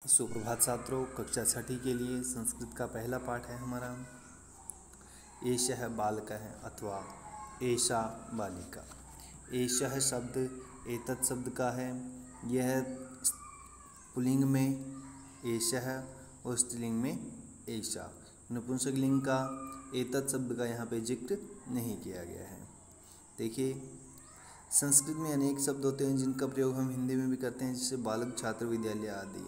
सुप्रभात छात्रों, कक्षा छठी के लिए संस्कृत का पहला पाठ है हमारा एषः बालकः अथवा एषा बालिका। एषः शब्द एतत् शब्द का है। यह पुल्लिंग में एषः और स्त्रीलिंग में एषा। नपुंसकलिंग का एतत् शब्द का यहाँ पे जिक्र नहीं किया गया है। देखिए, संस्कृत में अनेक शब्द होते हैं जिनका प्रयोग हम हिंदी में भी करते हैं, जैसे बालक, छात्र, विद्यालय आदि।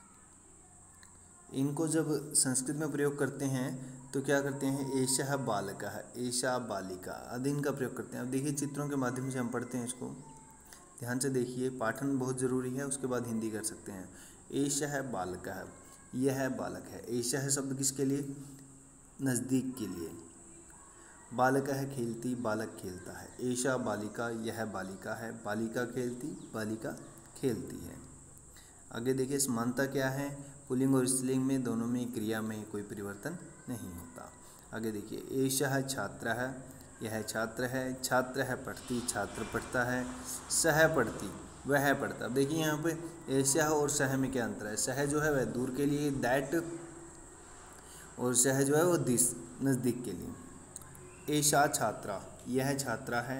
इनको जब संस्कृत में प्रयोग करते हैं तो क्या करते हैं, एषः बालकः, एषा बालिका आदि इनका प्रयोग करते हैं। अब देखिए, चित्रों के माध्यम से हम पढ़ते हैं इसको, ध्यान से देखिए। पाठन बहुत ज़रूरी है, उसके बाद हिंदी कर सकते हैं। एषः बालकः, यह बालक है। एषः शब्द किसके लिए, नज़दीक के लिए। बालकः खेलती, बालक खेलता है। एषा बालिका, यह बालिका है। बालिका खेलती, बालिका खेलती है। आगे देखिए, समानता क्या है, पुल्लिंग और स्त्रीलिंग में दोनों में क्रिया में कोई परिवर्तन नहीं होता। आगे देखिए, एषः छात्रः, यह छात्र है। छात्रः पढ़ती, छात्र पढ़ता है। सः पढ़ती, वह पढ़ता। अब देखिए यहाँ पे एषः और सः में क्या अंतर है। सः जो है वह दूर के लिए, दैट, और सः जो है वो दिस, नज़दीक के लिए। एषा छात्रा, यह छात्रा है।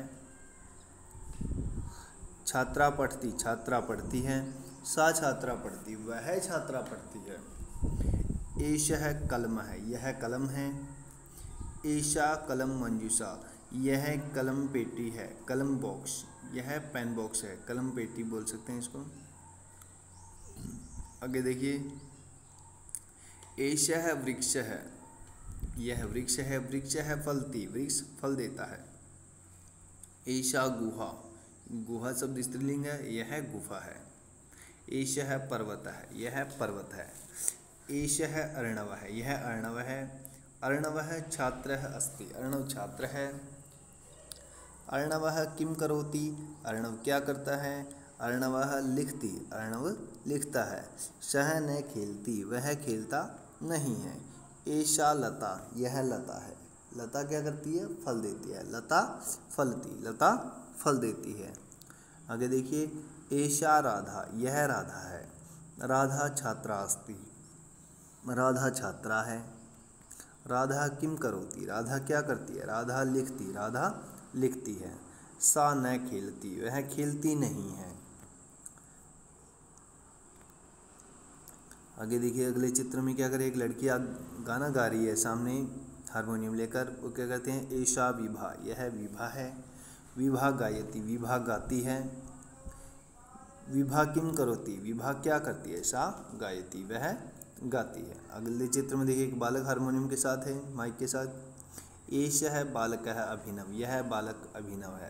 छात्रा पढ़ती, छात्रा पढ़ती है। सा छात्रा पढ़ती, वह छात्रा पढ़ती है। एषः कलमः, यह कलम है। एषा कलम मंजूषा, यह कलम पेटी है। कलम बॉक्स, यह पेन बॉक्स है। कलम पेटी बोल सकते हैं इसको। आगे देखिए, एषः वृक्षः, यह वृक्ष है। वृक्ष है फलती, वृक्ष फल देता है। एषा गुहा, गुहा शब्द स्त्रीलिंग है, यह गुफा है। एषः पर्वतः, यह पर्वत है। एषः अर्णवः, यह अर्णव है। अर्णवः छात्रः अस्ति, अर्णव छात्र है। अर्णवः किं करोति, अर्णव क्या करता है। अर्णवः लिखति, अर्णव लिखता है। सः न खेलती, वह खेलता नहीं है। एषा लता, यह लता है। लता क्या करती है, फल देती है। लता फलती, लता फल देती है। आगे देखिए, एषा राधा, यह राधा है। राधा छात्रा अस्ति, राधा छात्रा है। राधा किं करोति, राधा क्या करती है। राधा लिखती, राधा लिखती है। सा न खेलती, वह खेलती नहीं है। आगे देखिए, अगले चित्र में क्या करें, एक लड़की गाना गा रही है सामने हारमोनियम लेकर। वो क्या कहते हैं, एषा विभा, यह विभा है। विभा गायति, विभा गाती है। विभा किं करोति, विभा क्या करती है। सा गायति, वह गाती है। अगले चित्र में देखिए, एक बालक हारमोनियम के साथ है, माइक के साथ। एषः बालकः अभिनव, यह बालक अभिनव है।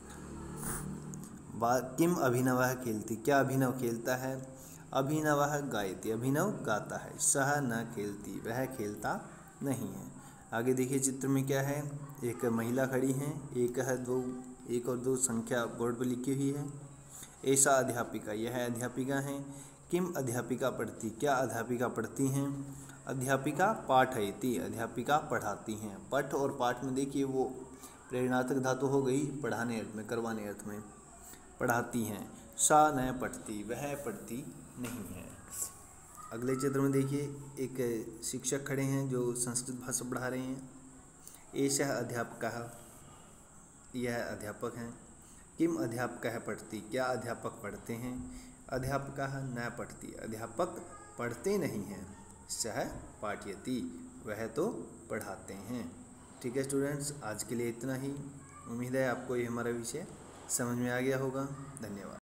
किम अभिनवः खेलती, क्या अभिनव खेलता है। अभिनवः गायति, अभिनव गाता है। सः न खेलती, वह खेलता नहीं है। आगे देखिए, चित्र में क्या है, एक महिला खड़ी है। एक और दो संख्या बोर्ड पर लिखी हुई है। एषा अध्यापिका, यह अध्यापिका है। किम अध्यापिका पढ़ती, क्या अध्यापिका पढ़ती हैं। अध्यापिका पाठयति, अध्यापिका पढ़ाती हैं। पठ और पाठ में देखिए वो प्रेरणार्थक धातु हो गई, पढ़ाने अर्थ में, करवाने अर्थ में। पढ़ाती हैं। सा न पढ़ती, वह पढ़ती नहीं है। अगले चित्र में देखिए, एक शिक्षक खड़े हैं जो संस्कृत भाषा पढ़ा रहे हैं। एषः अध्यापकः, यह अध्यापक हैं। किम अध्यापकः पढ़ती, क्या अध्यापक पढ़ते हैं। अध्यापकः न पढ़ती, अध्यापक पढ़ते नहीं हैं। सः पाठयति, वह तो पढ़ाते हैं। ठीक है स्टूडेंट्स, आज के लिए इतना ही। उम्मीद है आपको ये हमारा विषय समझ में आ गया होगा। धन्यवाद।